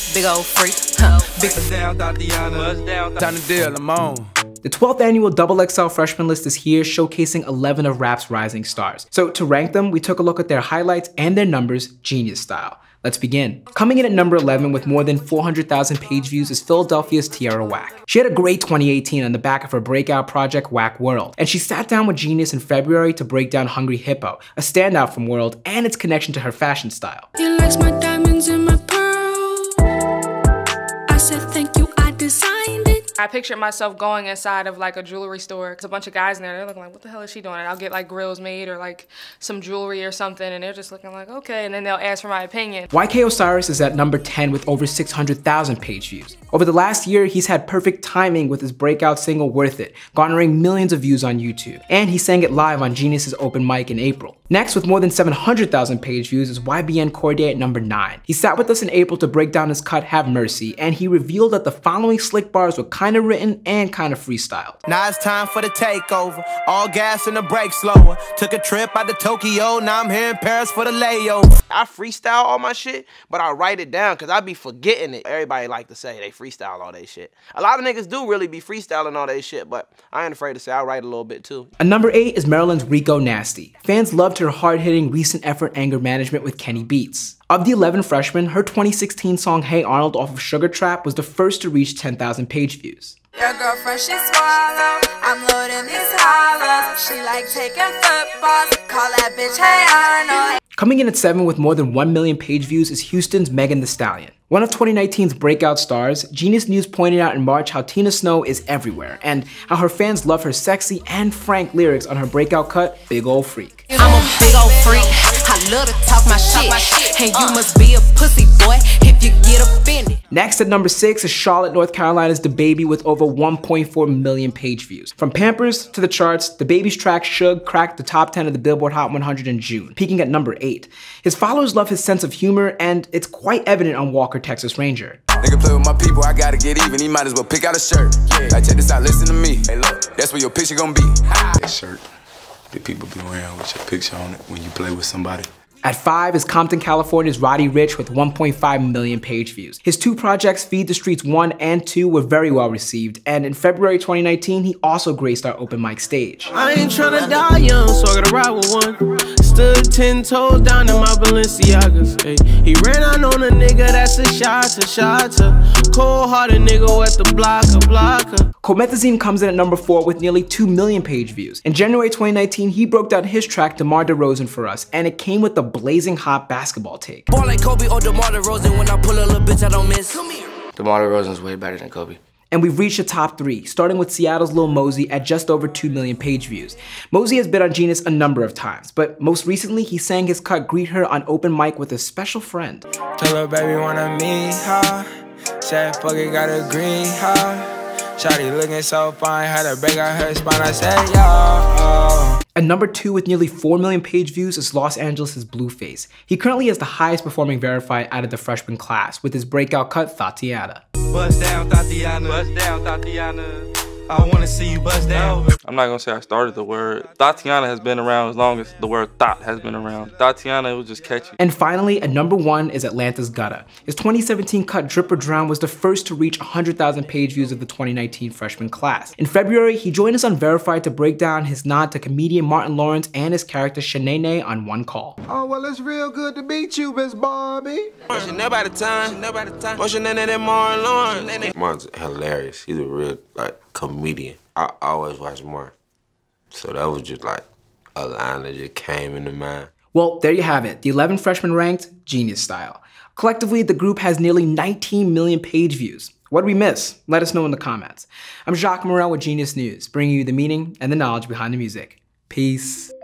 big old freak. Big down, Tatiana. Buzz down, Time to deal, I'm on. The 12th annual XXL freshman list is here, showcasing 11 of rap's rising stars. So to rank them, we took a look at their highlights and their numbers, genius style. Let's begin. Coming in at number 11 with more than 400,000 page views is Philadelphia's Tierra Whack. She had a great 2018 on the back of her breakout project Whack World, and she sat down with Genius in February to break down Hungry Hippo, a standout from World and its connection to her fashion style. You likes my diamonds and my pearls. I said thank you, I designed it. I pictured myself going inside of like a jewelry store. There's a bunch of guys in there, they're looking like, what the hell is she doing? And I'll get like grills made or like some jewelry or something, and they're just looking like, okay, and then they'll ask for my opinion. YK Osiris is at number 10 with over 600,000 page views. Over the last year, he's had perfect timing with his breakout single Worth It, garnering millions of views on YouTube. And he sang it live on Genius's open mic in April. Next, with more than 700,000 page views, is YBN Cordae at number 9. He sat with us in April to break down his cut Have Mercy, and he revealed that the following slick bars were kinda written and kinda freestyled. Now it's time for the takeover. All gas and the brake slower. Took a trip out to Tokyo, now I'm here in Paris for the layover. I freestyle all my shit, but I write it down because I be forgetting it. Everybody like to say they freestyle all they shit. A lot of niggas do really be freestyling all they shit, but I ain't afraid to say I write a little bit too. At number 8 is Maryland's Rico Nasty. Fans loved her hard-hitting recent effort anger management with Kenny Beats. Of the 11 freshmen, her 2016 song Hey Arnold off of Sugar Trap was the first to reach 10,000 page views. Your girlfriend, she swallow. I'm loading these hollows. She like taking footballs. Call that bitch Hey Arnold. Coming in at 7 with more than 1 million page views is Houston's Megan Thee Stallion. One of 2019's breakout stars, Genius News pointed out in March how Tina Snow is everywhere, and how her fans love her sexy and frank lyrics on her breakout cut, Big Ol' Freak. I'm a big old freak. I love to talk my shit. And you must be a pussy boy if you get offended. Next at number 6 is Charlotte, North Carolina's DaBaby with over 1.4 million page views. From Pampers to the charts, DaBaby's track Suge cracked the top 10 of the Billboard Hot 100 in June, peaking at number 8. His followers love his sense of humor, and it's quite evident on Walker, Texas Ranger. Nigga play with my people, I gotta get even. He might as well pick out a shirt. Like, check this out, listen to me. Hey, look, that's where your picture gonna be. That shirt that people be wearing with your picture on it when you play with somebody. At 5 is Compton, California's Roddy Ricch with 1.5 million page views. His two projects, Feed the Streets 1 and 2, were very well received, and in February 2019, he also graced our open mic stage. I ain't tryna die young, so I gotta ride with one. Stood 10 toes down in my Balenciagas. Ay. He ran out on a nigga, that's a shot. Cold-hearted nigga at the blocker. Comethazine comes in at number 4 with nearly 2 million page views. In January 2019, he broke down his track DeMar DeRozan for us, and it came with the blazing hot basketball take. Ball like Kobe or DeMar DeRozan. When I pull a little bitch, I don't miss. Come here. DeMar DeRozan's way better than Kobe. And we've reached the top 3, starting with Seattle's Lil Mosey at just over 2 million page views. Mosey has been on Genius a number of times, but most recently he sang his cut Greet Her on open mic with a special friend. Tell her baby wanna meet her. Said fuck it, gotta greet her. Shawty looking so fine, had to break out her spine. I said yo. At number 2 with nearly 4 million page views is Los Angeles' Blueface. He currently has the highest performing verified out of the freshman class with his breakout cut Thotiana. Buzz down, Tatiana. Buzz down, Tatiana. I wanna see you buzz down. I'm not gonna say I started the word. Thotiana has been around as long as the word thought has been around. Thotiana, it was just catchy. And finally, at number 1 is Atlanta's Gutta. His 2017 cut Drip or Drown was the first to reach 100,000 page views of the 2019 freshman class. In February, he joined us on Verified to break down his nod to comedian Martin Lawrence and his character Shanae on One Call. Oh, well, it's real good to meet you, Miss Barbie. Martin's hilarious. He's a real, comedian. I always watch Martin. So that was just like a line that just came into mind. Well, there you have it. The 11 freshmen ranked Genius style. Collectively, the group has nearly 19 million page views. What did we miss? Let us know in the comments. I'm Jacques Morel with Genius News, bringing you the meaning and the knowledge behind the music. Peace.